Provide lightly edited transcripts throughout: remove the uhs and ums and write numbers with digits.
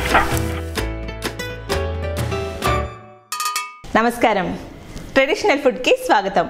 నమస్కారం, traditional food కి స్వాగతం.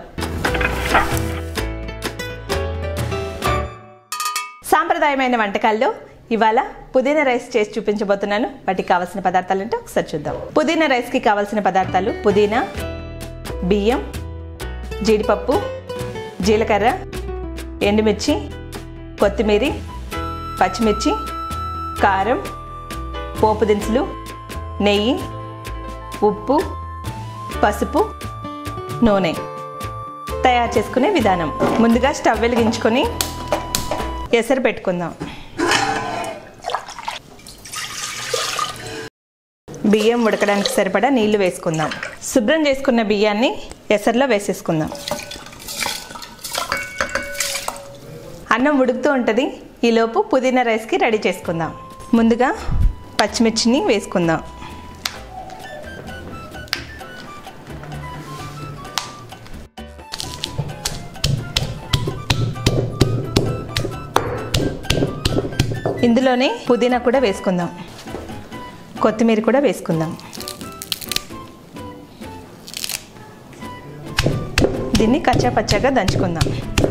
సాంప్రదాయమైన వంటకాల్లో ఇవాళ పుదీనా రైస్ చేసి చూపించబోతున్నాను. వాటికి కావాల్సిన పదార్థాలు అంటే ఒకసారి చూద్దాం. పుదీనా రైస్ కి కావాల్సిన పదార్థాలు: పుదీనా, బియ్యం, జీడిపప్పు, జీలకర్ర, ఎండుమిర్చి, కొత్తిమీర, పచ్చిమిర్చి, కారం, పోపు దినుసులు, నెయ్యి, ఉప్పు, పసుపు, నూనె. తయారు చేసుకునే విధానం: ముందుగా స్టవ్ వెలిగించుకొని ఎసరు పెట్టుకుందాం. బియ్యం ఉడకడానికి సరిపడా నీళ్లు వేసుకుందాం. శుభ్రం చేసుకున్న బియ్యాన్ని ఎసరులో వేసేసుకుందాం. అన్నం ఉడుకుతూ ఉంటుంది. ఈలోపు పుదీనా రైస్కి రెడీ చేసుకుందాం. ముందుగా పచ్చిమిర్చిని వేసుకుందాం. ఇందులోనే పుదీనా కూడా వేసుకుందాం. కొత్తిమీర కూడా వేసుకుందాం. దీన్ని కచ్చా పచ్చాగా దంచుకుందాం.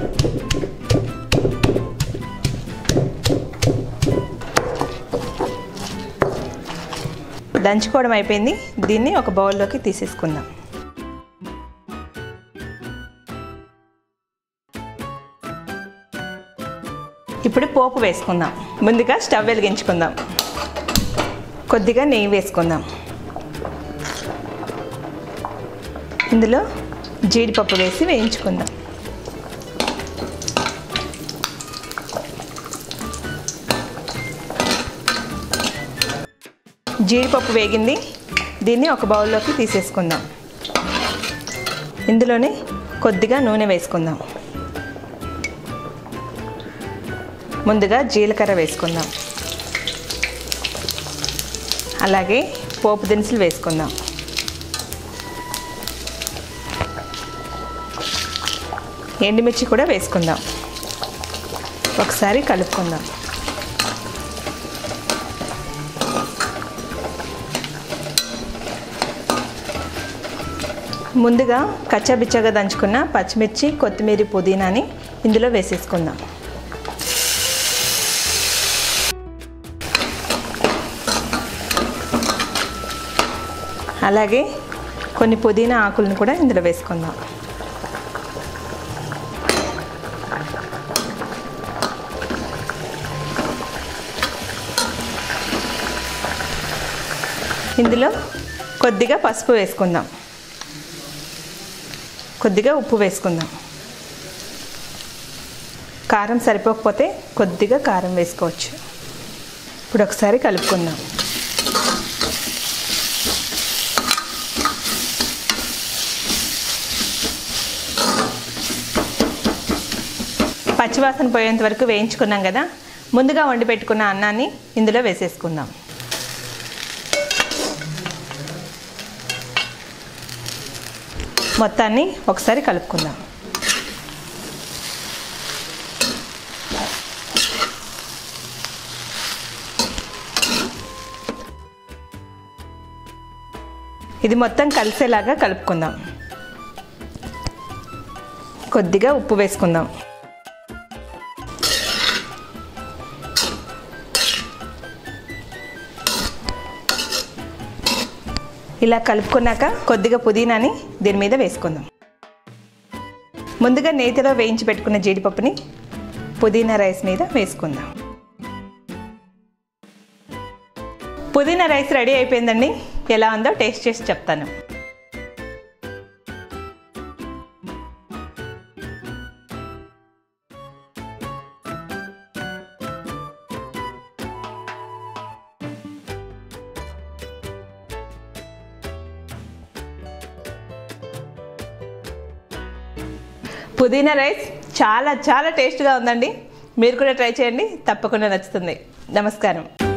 దంచుకోవడం అయిపోయింది. దీన్ని ఒక బౌల్లోకి తీసేసుకుందాం. ఇప్పుడు పోపు వేసుకుందాం. ముందుగా స్టవ్ వెలిగించుకుందాం. కొద్దిగా నెయ్యి వేసుకుందాం. ఇందులో జీడిపప్పు వేసి వేయించుకుందాం. జీడిపప్పు వేగింది. దీన్ని ఒక బౌల్లోకి తీసేసుకుందాం. ఇందులోనే కొద్దిగా నూనె వేసుకుందాం. ముందుగా జీలకర్ర వేసుకుందాం. అలాగే పోపు దినుసులు వేసుకుందాం. ఎండుమిర్చి కూడా వేసుకుందాం. ఒకసారి కలుపుకుందాం. ముందుగా కచ్చాబిచ్చాగా దంచుకున్న పచ్చిమిర్చి, కొత్తిమీర, పుదీనాని ఇందులో వేసేసుకుందాం. అలాగే కొన్ని పుదీనా ఆకులను కూడా ఇందులో వేసుకుందాం. ఇందులో కొద్దిగా పసుపు వేసుకుందాం. కొద్దిగా ఉప్పు వేసుకుందాం. కారం సరిపోకపోతే కొద్దిగా కారం వేసుకోవచ్చు. ఇప్పుడు ఒకసారి కలుపుకుందాం. పచ్చివాసన పోయేంత వరకు వేయించుకున్నాం కదా. ముందుగా వండి పెట్టుకున్న అన్నాన్ని ఇందులో వేసేసుకుందాం. మొత్తాన్ని ఒకసారి కలుపుకుందాం. ఇది మొత్తం కలిసేలాగా కలుపుకుందాం. కొద్దిగా ఉప్పు వేసుకుందాం. ఇలా కలుపుకున్నాక కొద్దిగా పుదీనాని దీని మీద వేసుకుందాం. ముందుగా నేతిలో వేయించి పెట్టుకున్న జీడిపప్పుని పుదీనా రైస్ మీద వేసుకుందాం. పుదీనా రైస్ రెడీ అయిపోయిందండి. ఎలా ఉందో టేస్ట్ చేసి చెప్తాను. పుదీనా రైస్ చాలా టేస్ట్గా ఉందండి. మీరు కూడా ట్రై చేయండి, తప్పకుండా నచ్చుతుంది. నమస్కారం.